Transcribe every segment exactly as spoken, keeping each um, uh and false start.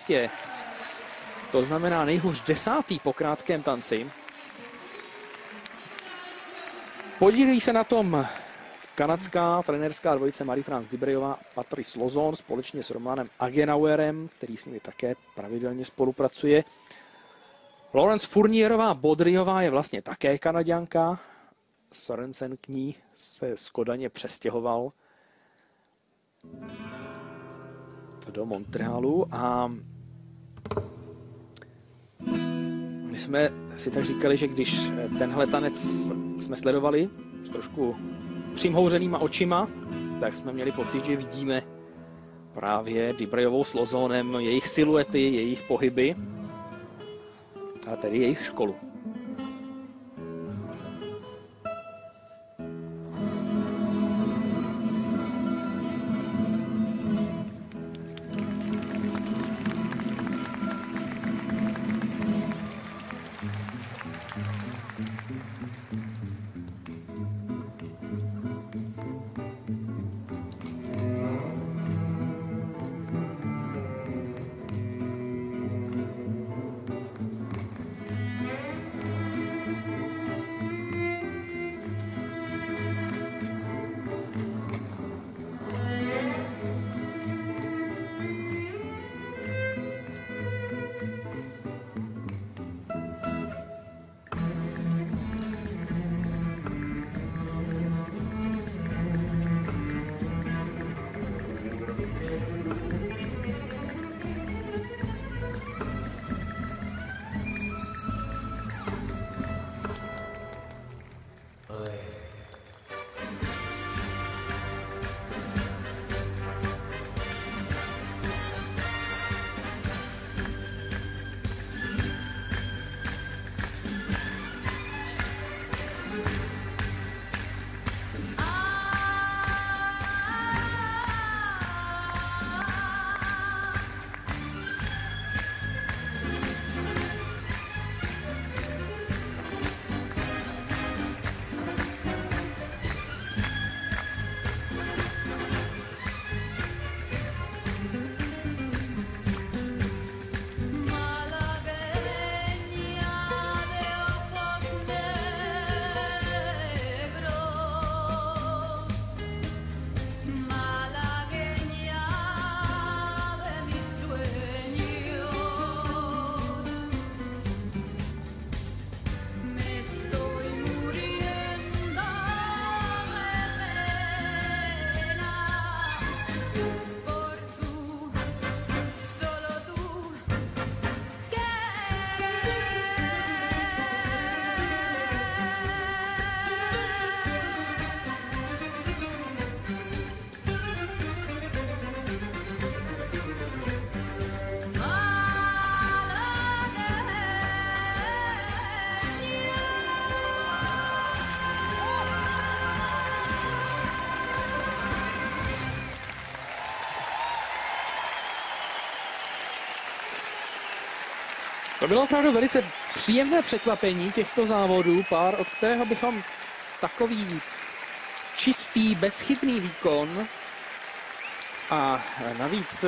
místě. To znamená nejhůř desátý po krátkém tanci. Podílí se na tom kanadská trenérská dvojice Marie-France Dibrejová a Patrice Lauzon společně s Romanem Agenauerem, který s nimi také pravidelně spolupracuje. Laurence Fournierová Bodryová je vlastně také Kanaďanka. Sorensen k ní se z Kodaně přestěhoval do Montrealu a my jsme si tak říkali, že když tenhle tanec jsme sledovali s trošku přimhouřenýma očima, tak jsme měli pocit, že vidíme právě Dibrejovou s Lauzonem, jejich siluety, jejich pohyby a tedy jejich školu. To bylo opravdu velice příjemné překvapení těchto závodů, pár, od kterého bychom takový čistý, bezchybný výkon a navíc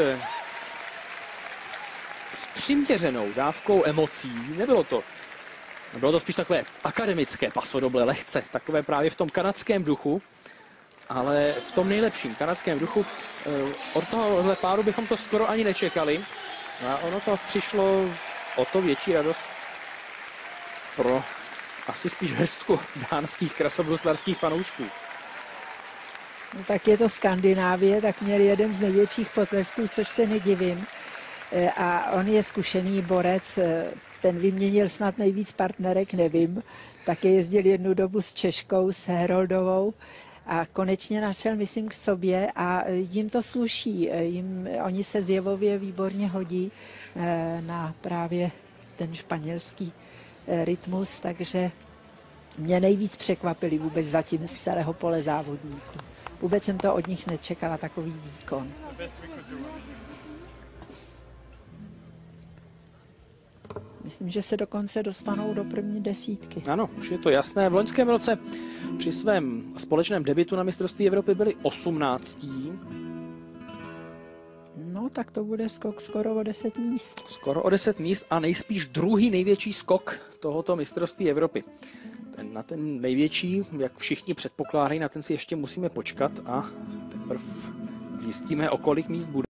s přiměřenou dávkou emocí, nebylo to, bylo to spíš takové akademické pasodoble, lehce, takové právě v tom kanadském duchu, ale v tom nejlepším kanadském duchu. Od tohohle páru bychom to skoro ani nečekali a ono to přišlo o to větší radost pro asi spíš hrstku dánských krasobruslařských fanoušků. No, tak je to Skandinávie, tak měli jeden z největších potlesků, což se nedivím. A on je zkušený borec, ten vyměnil snad nejvíc partnerek, nevím. Také jezdil jednu dobu s Češkou, s Heroldovou a konečně našel, myslím, k sobě a jim to sluší. Jim, oni se zjevově výborně hodí na právě ten španělský rytmus, takže mě nejvíc překvapili vůbec zatím z celého pole závodníků. Vůbec jsem to od nich nečekala, takový výkon. Myslím, že se dokonce dostanou do první desítky. Ano, už je to jasné. V loňském roce při svém společném debutu na mistrovství Evropy byli osmnáctí. No tak to bude skok skoro o deset míst. Skoro o deset míst a nejspíš druhý největší skok tohoto mistrovství Evropy. Ten, na ten největší, jak všichni předpokládají, na ten si ještě musíme počkat a teprve zjistíme, o kolik míst bude.